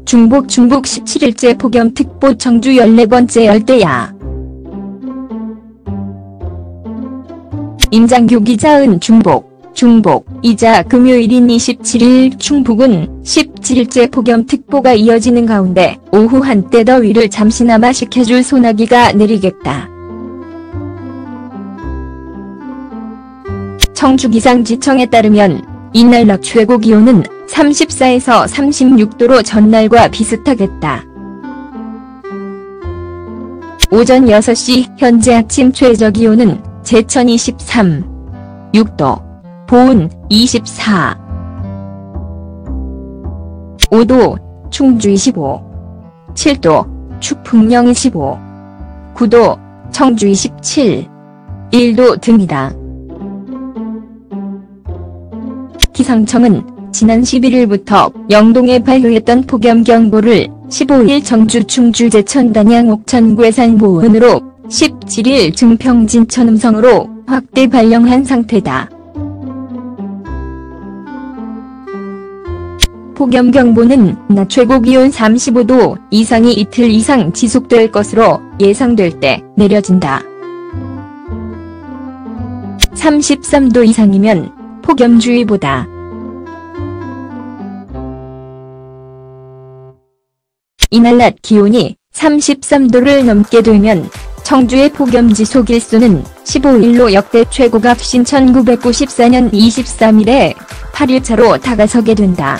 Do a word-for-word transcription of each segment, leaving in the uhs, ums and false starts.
중복 중복 십칠일째 폭염특보 청주 열네 번째 열대야. 임장규 기자은 중복, 중복, 이자 금요일인 이십칠일 충북은 십칠일째 폭염특보가 이어지는 가운데 오후 한때 더위를 잠시나마 식혀줄 소나기가 내리겠다. 청주기상지청에 따르면 이날 낮 최고기온은 삼십사에서 삼십육 도로 전날과 비슷하겠다. 오전 여섯 시 현재 아침 최저기온은 제천 이십삼, 육 도, 보은 이십사, 오 도, 충주 이십오, 칠 도, 축풍령 이십오, 구 도, 청주 이십칠, 일 도 등이다. 기상청은 지난 십일일부터 영동에 발효했던 폭염경보를 십오일 청주 충주 제천 단양 옥천 괴산 보은으로 십칠일 증평 진천 음성으로 확대 발령한 상태다. 폭염경보는 낮 최고기온 삼십오 도 이상이 이틀 이상 지속될 것으로 예상될 때 내려진다. 삼십삼 도 이상이면 폭염주의보다. 이날 낮 기온이 삼십삼 도를 넘게 되면 청주의 폭염 지속 일수는 십오일로 역대 최고가 신 천구백구십사년 이십삼일에 팔 일차로 다가서게 된다.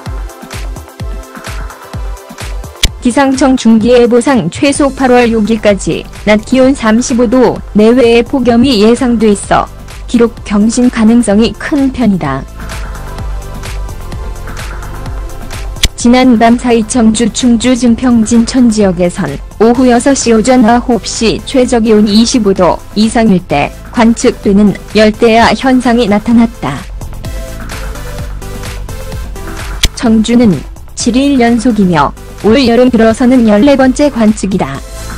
기상청 중기예보상 최소 팔월 육일까지 낮 기온 삼십오 도 내외의 폭염이 예상돼 있어 기록 경신 가능성이 큰 편이다. 지난밤 사이 청주 충주 증평 진천 지역에선 오후 여섯 시 오전 아홉 시 최저기온 이십오 도 이상일 때 관측되는 열대야 현상이 나타났다. 청주는 칠일 연속이며 올 여름 들어서는 열네 번째 관측이다.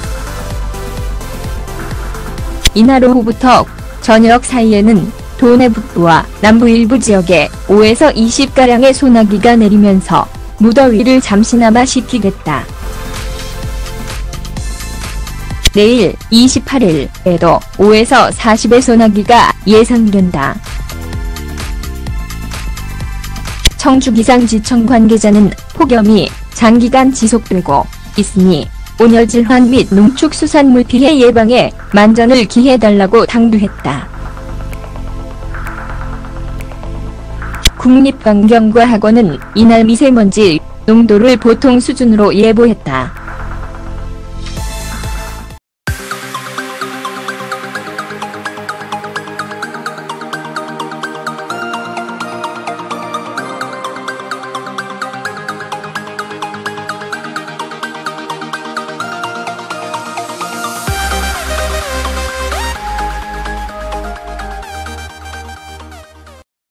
이날 오후부터 저녁 사이에는 도내 북부와 남부 일부 지역에 오에서 이십가량의 소나기가 내리면서 무더위를 잠시나마 식히겠다. 내일 이십팔일에도 오에서 사십의 소나기가 예상된다. 청주기상지청 관계자는 폭염이 장기간 지속되고 있으니 온열질환 및 농축수산물 피해 예방에 만전을 기해달라고 당부했다. 국립환경과학원은 이날 미세먼지 농도를 보통 수준으로 예보했다.